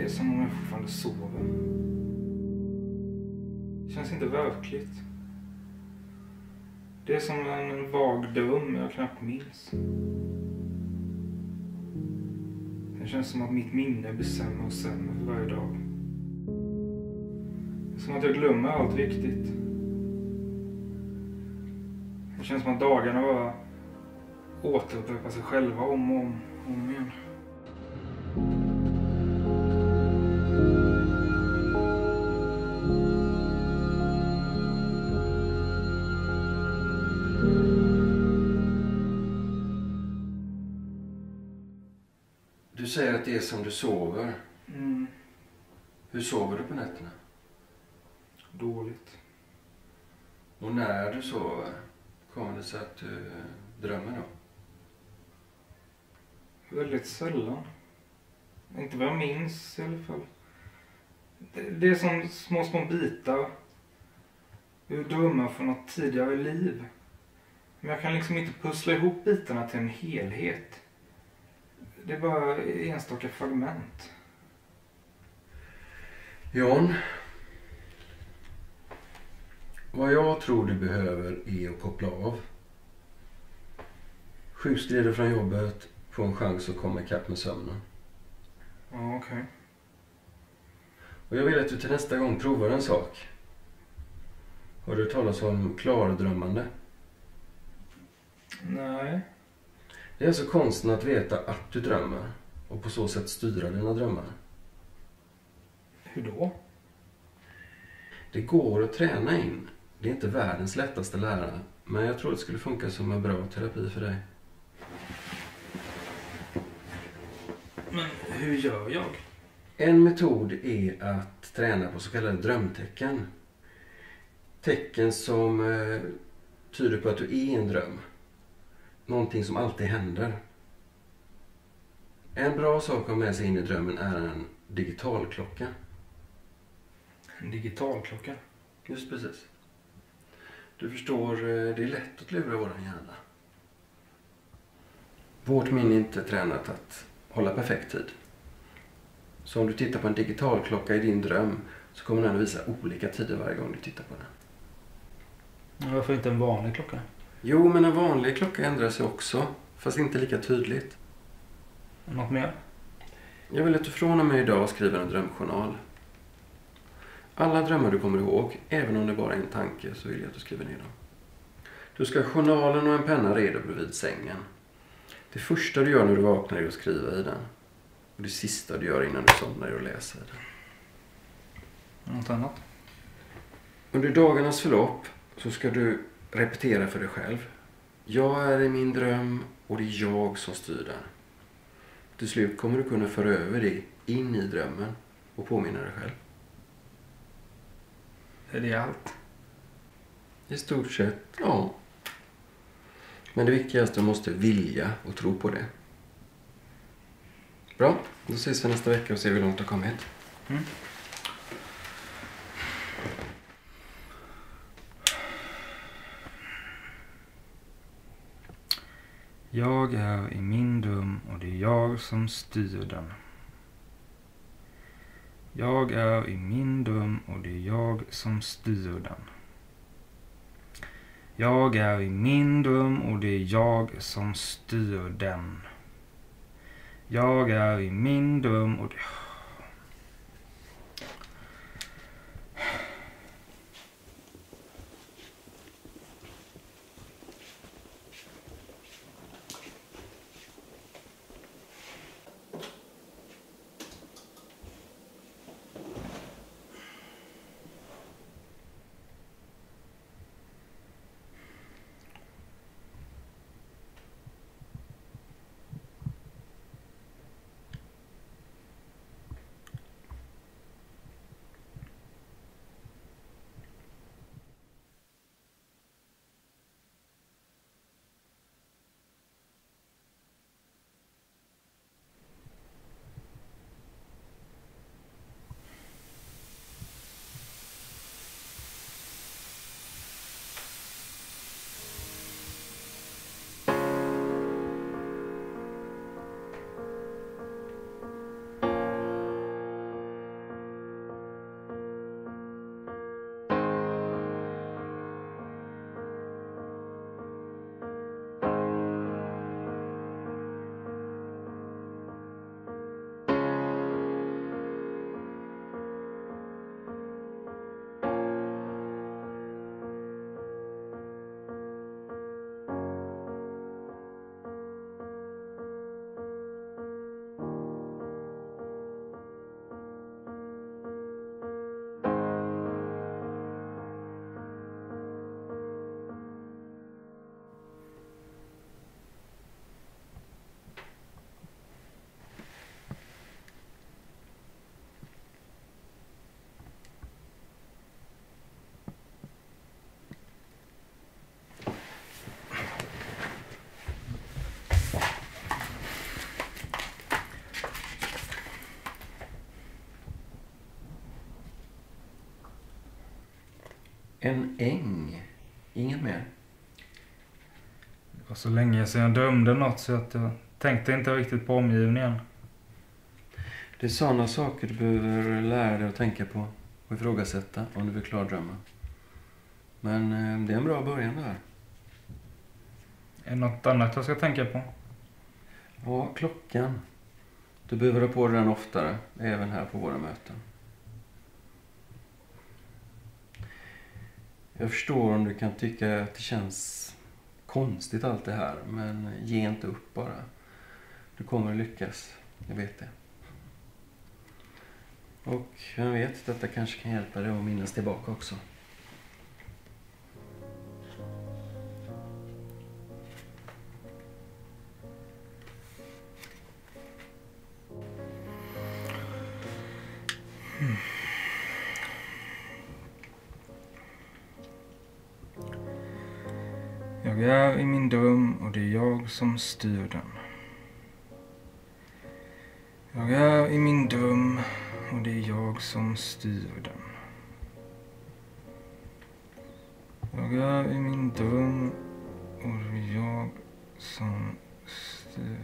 är som om jag fortfarande sover. Det känns inte verkligt. Det är som en vag dröm jag knappt minns. Det känns som att mitt minne blir sämre och sämre för varje dag. Det är som att jag glömmer allt viktigt. Det känns som att dagarna bara återupprepar sig själva om och om igen. Du säger att det är som du sover. Mm. Hur sover du på nätterna? Dåligt. Och när du sover, kommer det sig att du drömmer då? Väldigt sällan. Inte vad jag minns i alla fall. Det är som små bitar ur drömmar från något tidigare liv. Men jag kan liksom inte pussla ihop bitarna till en helhet. Det är bara enstaka fragment. John, vad jag tror du behöver är att koppla av. Sjukskriver från jobbet, få en chans att komma ikapp med sömnen. Ja, okej. Och jag vill att du till nästa gång provar en sak. Har du hört talas om klardrömmande? Nej. Det är alltså konsten att veta att du drömmer och på så sätt styra dina drömmar. Hur då? Det går att träna in. Det är inte världens lättaste lära, men jag tror det skulle funka som en bra terapi för dig. Men hur gör jag? En metod är att träna på så kallade drömtecken. Tecken som tyder på att du är i en dröm. Någonting som alltid händer. En bra sak att ha med sig in i drömmen är en digitalklocka. En digitalklocka? Just precis. Du förstår, det är lätt att lura våran hjärna. Vårt minne är inte tränat att hålla perfekt tid. Så om du tittar på en digitalklocka i din dröm så kommer den att visa olika tider varje gång du tittar på den. Varför inte en vanlig klocka? Jo, men en vanlig klocka ändrar sig också, fast inte lika tydligt. Något mer? Jag vill att du från och med idag skriver en drömjournal. Alla drömmar du kommer ihåg, även om det bara är en tanke, så vill jag att du skriver ner dem. Du ska ha journalen och en penna redo bredvid sängen. Det första du gör när du vaknar är att skriva i den. Och det sista du gör innan du somnar är att läsa i den. Något annat? Under dagarnas förlopp så ska du repetera för dig själv. Jag är i min dröm och det är jag som styr den. Till slut kommer du kunna föra över det in i drömmen och påminna dig själv. Är det allt? I stort sett, ja. Men det viktigaste är att du måste vilja och tro på det. Bra, då ses vi nästa vecka och ser hur långt du har kommit. Mm. Jag är i min dröm och det är jag som styr den. Jag är i min dröm och det är jag som styr den. Jag är i min dröm och det är jag som styr den. Jag är i min dröm och det... En äng. Inget mer. Det var så länge sedan jag drömde något så att jag tänkte inte riktigt på omgivningen. Det är sådana saker du behöver lära dig att tänka på och ifrågasätta om du vill klardrömma. Men det är en bra början där. Är det något annat jag ska tänka på? Ja, klockan. Du behöver ha på den oftare, även här på våra möten. Jag förstår om du kan tycka att det känns konstigt allt det här, men ge inte upp bara. Du kommer att lyckas, jag vet det. Och jag vet, detta kanske kan hjälpa dig att minnas tillbaka också. Jag är i min dröm och det är jag som styr den. Jag är i min dröm och det är jag som styr den. Jag är i min dröm och det är jag som styr.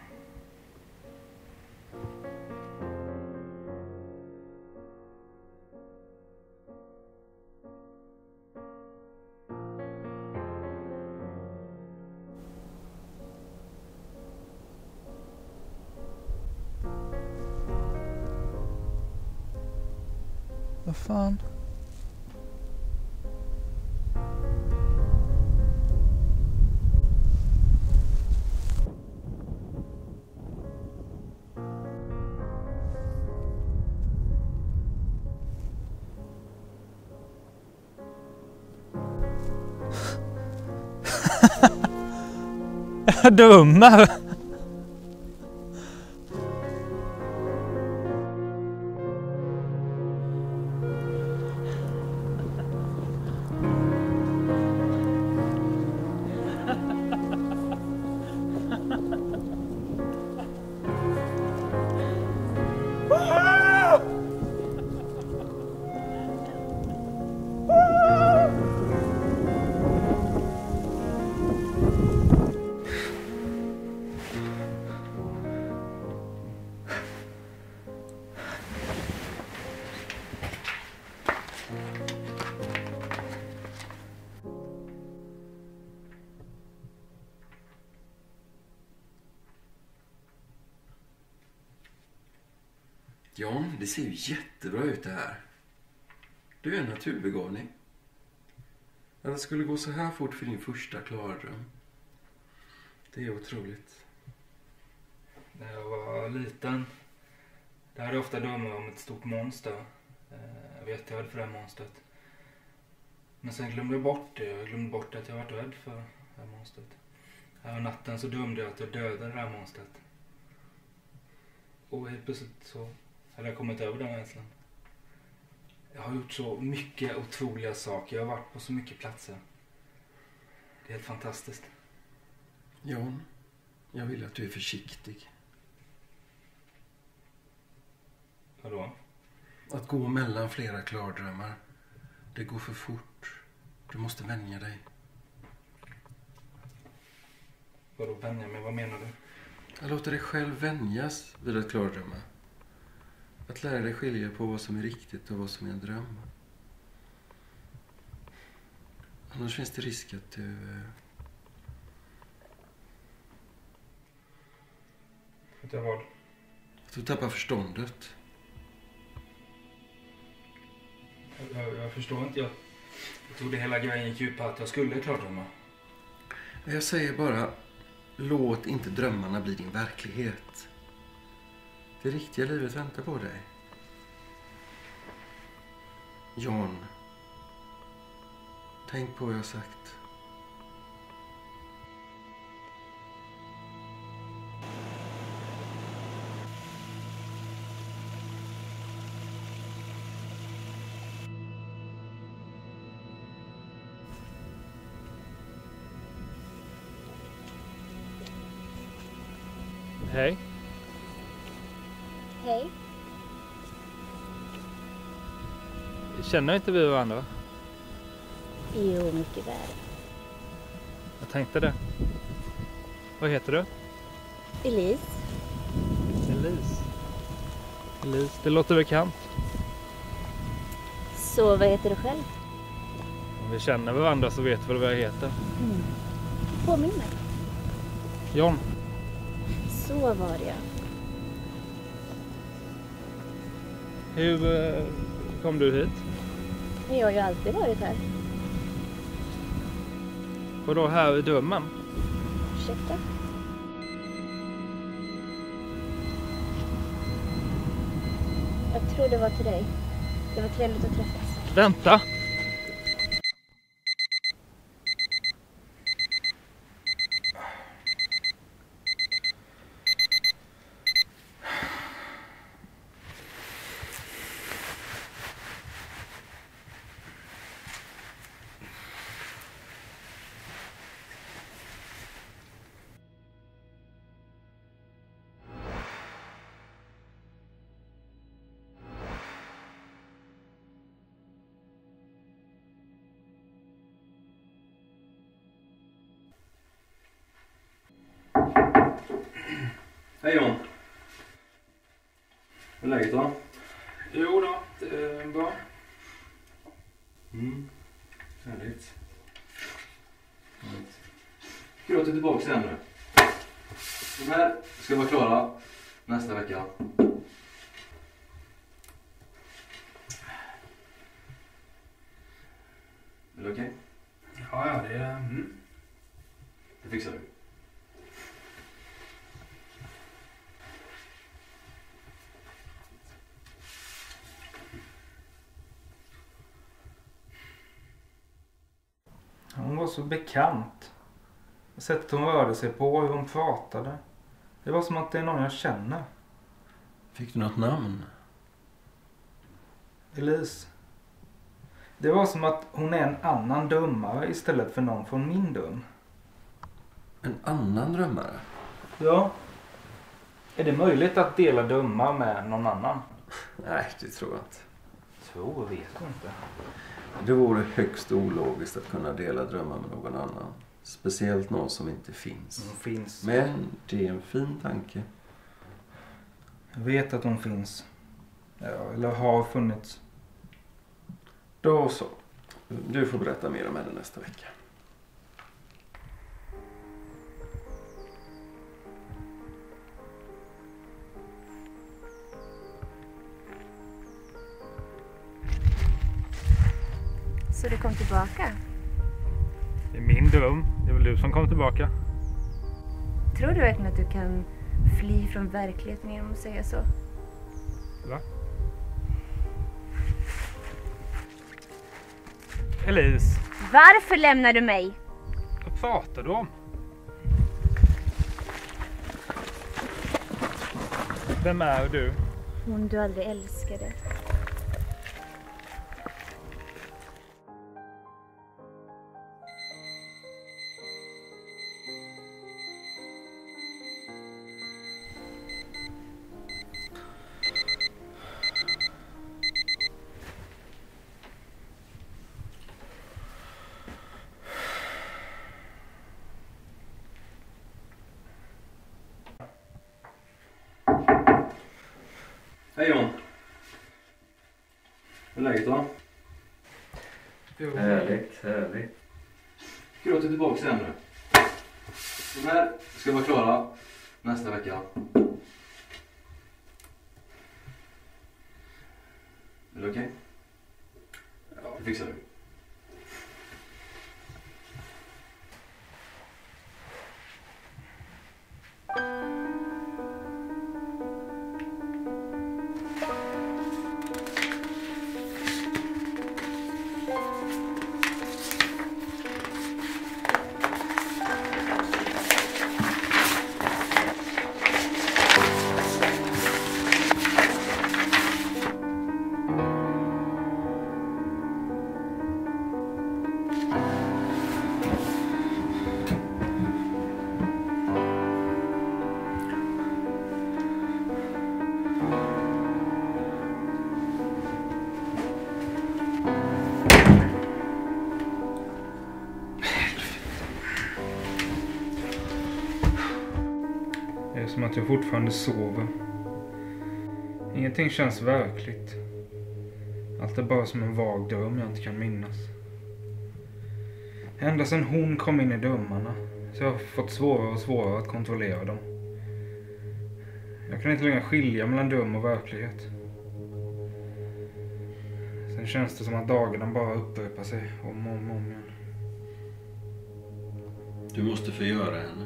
Vad fan? Jag drömmer. John, det ser ju jättebra ut det här. Du är en naturbegåvning. Att det skulle gå så här fort för din första klardröm. Det är otroligt. När jag var liten, där hade jag ofta drömmar om ett stort monster. Jag vet jag hade för det här monstret. Men sen glömde jag bort det. Jag glömde bort att jag var rädd för det här monstret. Här natten så drömde jag att jag dödade det här monstret. Och helt plötsligt så hade jag kommit över den rädslan. Jag har gjort så mycket otroliga saker. Jag har varit på så mycket platser. Det är helt fantastiskt. John, jag vill att du är försiktig. Vadå? Att gå mellan flera klardrömmar, det går för fort. Du måste vänja dig. Vadå vänja mig? Vad menar du? Att låta dig själv vänjas vid att klardrömma. Att lära dig skilja på vad som är riktigt och vad som är en dröm. Annars finns det risk att du... Att jag vad? Att du tappar förståndet. Jag förstår inte. Jag trodde hela grejen gick ut på att jag skulle klardrömma. Jag säger bara, låt inte drömmarna bli din verklighet. Det riktiga livet väntar på dig. John, tänk på vad jag har sagt. Hej. Hej. Känner inte vi varandra? Jo, mycket väl. Jag tänkte det. Vad heter du? Elise. Elise, det låter bekant. Så vad heter du själv? Om vi känner varandra så vet vi vad jag heter. Påminn mig. John. Så var det. Hur kom du hit? Jag har ju alltid varit här. Vadå här i Drömmen? Ursäkta? Jag tror det var till dig. Det var trevligt att träffas. Vänta! Hej John. Hur är läget då? Jo då, det är bra. Härligt. Kul att du är tillbaka igen nu. De här ska vara klara nästa vecka. Är det okej? Ja, det är... Det fixar du. Hon var så bekant. Sättet hon rörde sig på, hur hon pratade. Det var som att det är någon jag känner. Fick du något namn? Elise. Det var som att hon är en annan drömmare istället för någon från min dröm. En annan drömmare? Ja. Är det möjligt att dela drömmar med någon annan? Nej, det tror jag inte. Tror vet jag inte. Det vore högst ologiskt att kunna dela drömmar med någon annan. Speciellt någon som inte finns. Hon finns. Men det är en fin tanke. Jag vet att hon finns. Ja, eller har funnits. Då så. Du får berätta mer om henne nästa vecka. Så du kom tillbaka? Det är min dröm. Det är väl du som kom tillbaka. Tror du verkligen att du kan fly från verkligheten genom att säga så? Va? Elise, Varför lämnar du mig? vad pratar du om? Vem är du? Hon du aldrig älskade. Hej John. Hur är läget då? Jo. Härligt. Kul att du är tillbaka igen nu. De här ska vara klara nästa vecka. Är det okej? Ja, det fixar du. Det är som att jag fortfarande sover. Ingenting känns verkligt. Allt är bara som en vag dröm jag inte kan minnas. Ända sedan hon kom in i drömmarna så jag har fått svårare och svårare att kontrollera dem. Jag kan inte längre skilja mellan dröm och verklighet. Sen känns det som att dagarna bara upprepar sig om och om igen. Du måste förgöra henne.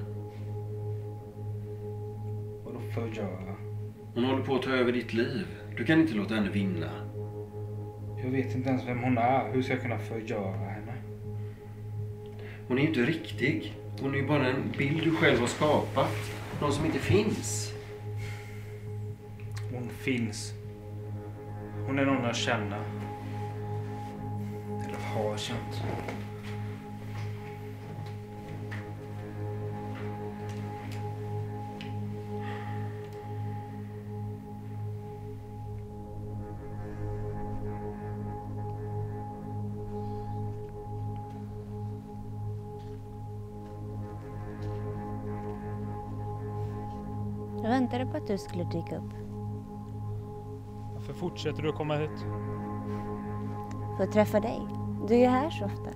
Vadå förgöra? Hon håller på att ta över ditt liv. Du kan inte låta henne vinna. Jag vet inte ens vem hon är. Hur ska jag kunna förgöra henne? Hon är ju inte riktig. Hon är ju bara en bild du själv har skapat. Någon som inte finns. Hon finns. Hon är någon jag känner. Eller har känt. Jag väntade på att du skulle dyka upp. Varför fortsätter du att komma hit? För att träffa dig. Du är ju här så ofta.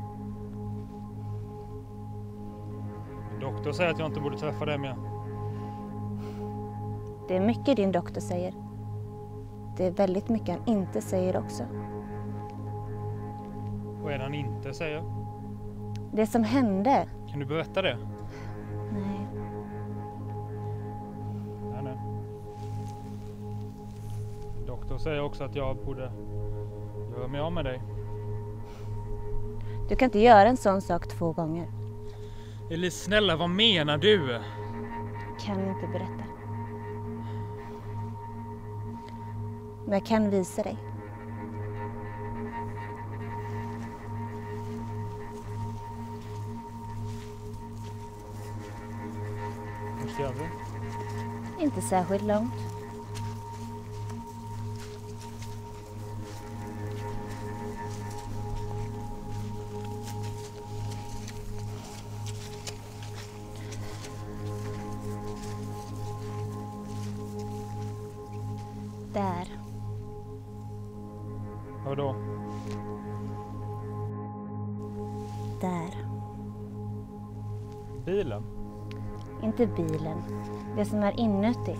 Min doktor säger att jag inte borde träffa dig mer. Det är mycket din doktor säger. Det är väldigt mycket han inte säger också. Vad är det han inte säger? Det som hände. Kan du berätta det? Nej. Nej. Min doktor säger också att jag borde göra mig av med dig. Du kan inte göra en sån sak 2 gånger. Elise, snälla, vad menar du? Kan inte berätta. Men jag kan visa dig. Hur ska vi? Inte särskilt långt. Där. Vadå? Där. Bilen? Inte bilen. Det som är inuti.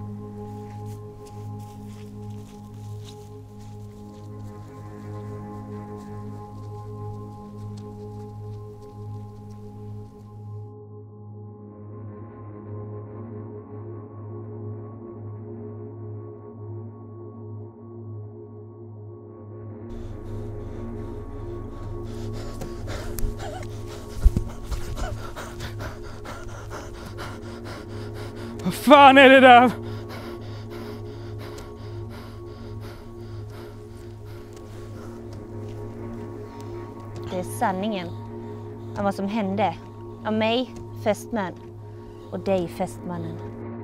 Vad fan är det där? Det är sanningen om vad som hände. Om mig, fästman, och dig, fästmannen.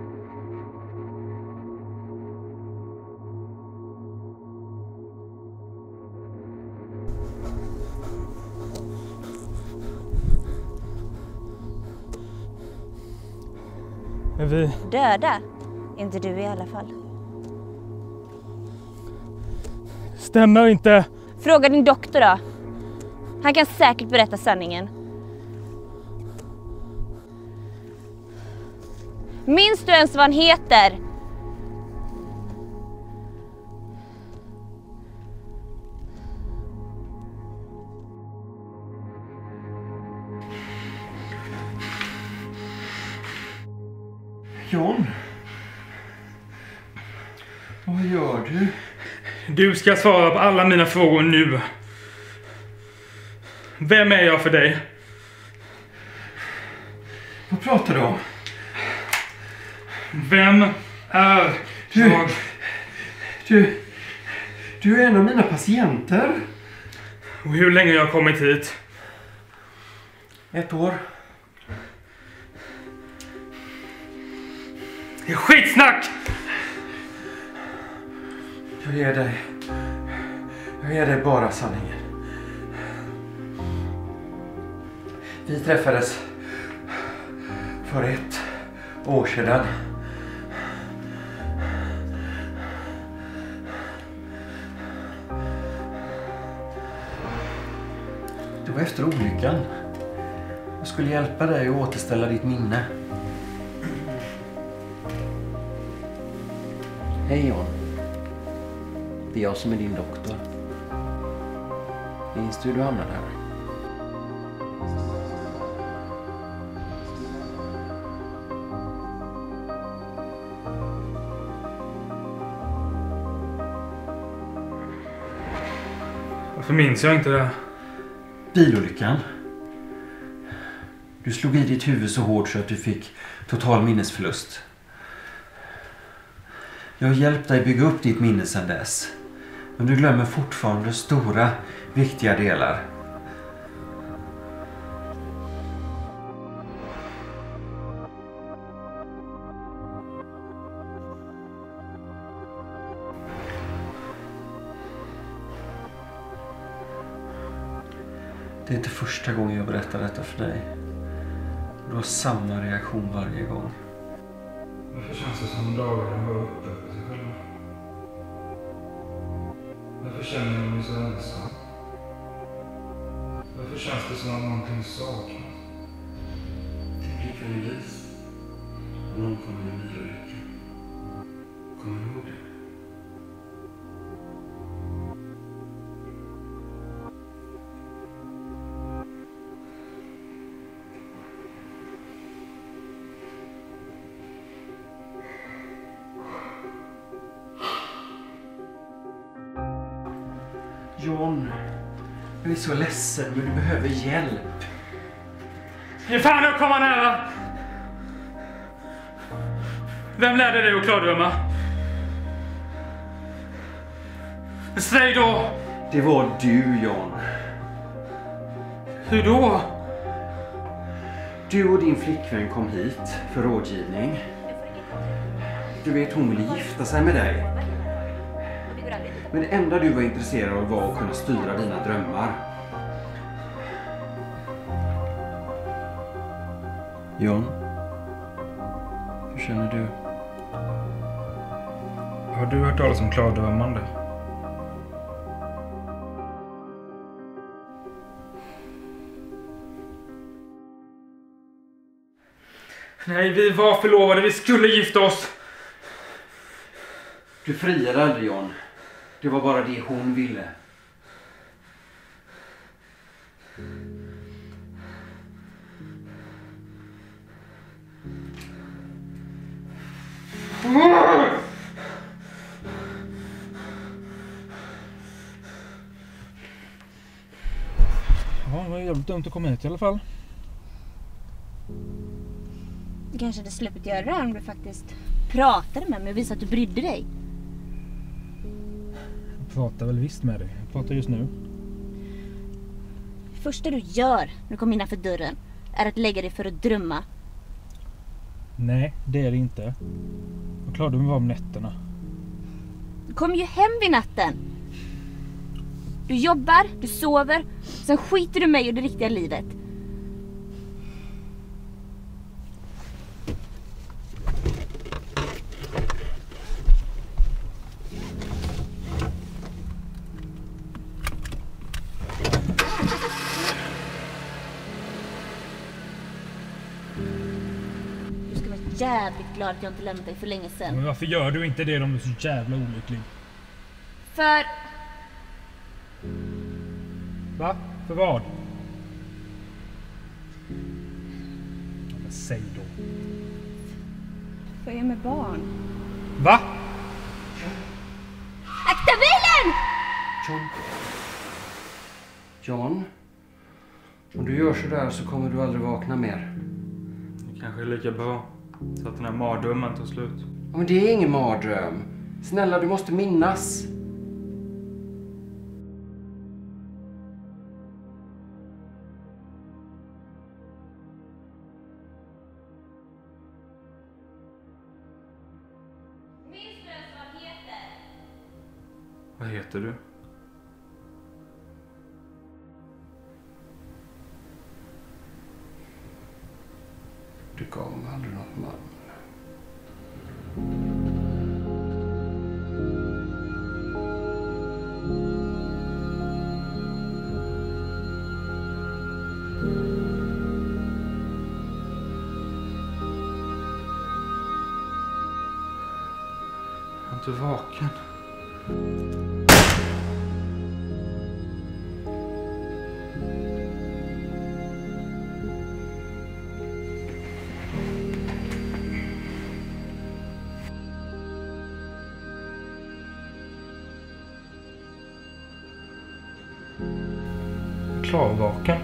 Är vi? Döda? Inte du i alla fall. Stämmer inte. Fråga din doktor då. Han kan säkert berätta sanningen. Minns du ens vad han heter? John? Vad gör du? Du ska svara på alla mina frågor nu. Vem är jag för dig? Vad pratar du om? Vem är jag? Du är en av mina patienter. Och hur länge jag har kommit hit? 1 år. Det är skitsnack! Jag ger dig bara sanningen. Vi träffades för 1 år sedan. Det var efter olyckan. Jag skulle hjälpa dig att återställa ditt minne. Hej John. Det är jag som är din doktor. Minns du hur du hamnade här? Varför minns jag inte det? Bilolyckan. Du slog i ditt huvud så hårt så att du fick total minnesförlust. Jag har hjälpt dig bygga upp ditt minne sedan dess. Men du glömmer fortfarande stora, viktiga delar. Det är inte första gången jag berättar detta för dig. Du har samma reaktion varje gång. Varför känns det som dagarna har upprepat sig själva? Varför känner jag mig så ensam? Varför känns det som att någonting saknas? Tänk ifall det vis. Någon kommer med bilolyckan. Kommer du ihåg det? John, jag är så ledsen men du behöver hjälp. Ge fan att komma nära! Vem lärde dig att klardrömma? Säg då! Det var du, John. Hur då? Du och din flickvän kom hit för rådgivning. Du vet, hon ville gifta sig med dig. Men det enda du var intresserad av var att kunna styra dina drömmar. John, hur känner du? Har du hört talas om klardrömmande? Nej, vi var förlovade. Vi skulle gifta oss. Du friade aldrig, John. Det var bara det hon ville. Ja, det var jävligt dumt att komma hit i alla fall. Du kanske hade sluppit göra det här om du faktiskt pratade med mig och visade att du brydde dig. Jag pratar väl visst med dig. Jag pratar just nu. Det första du gör när du kommer innanför dörren är att lägga dig för att drömma. Nej, det är det inte. Vad klarar du med om nätterna? Du kommer ju hem vid natten. Du jobbar, du sover, sen skiter du mig och det riktiga livet. Du ska vara jävligt glad att jag inte lämnat dig för länge sedan. Men varför gör du inte det om du är så jävla olycklig? För... Va? För vad? Ja, men säg då. För jag är med barn. Va? Akta bilen! John, om du gör så där så kommer du aldrig vakna mer. Det kanske är lika bra. Så att den här mardrömmen tar slut. Ja, men det är ingen mardröm. Snälla, du måste minnas. Vad heter du? Du gav aldrig någon man. Jag är inte vaken. Klarvaken.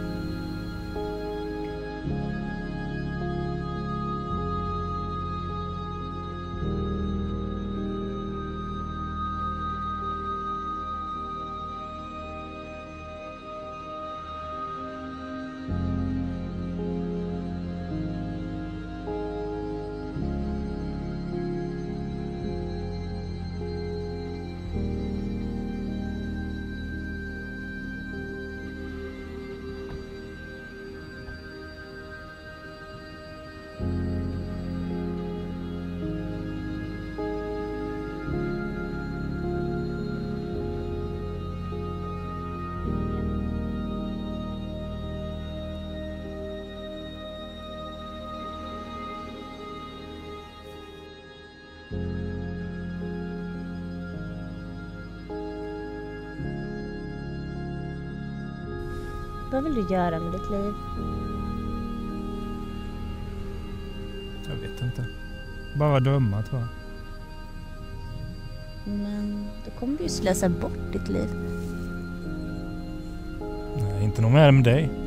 Vad vill du göra med ditt liv? Jag vet inte. Bara drömmar, tror jag. Men då kommer du ju slösa bort ditt liv. Nej, inte nog mer med dig.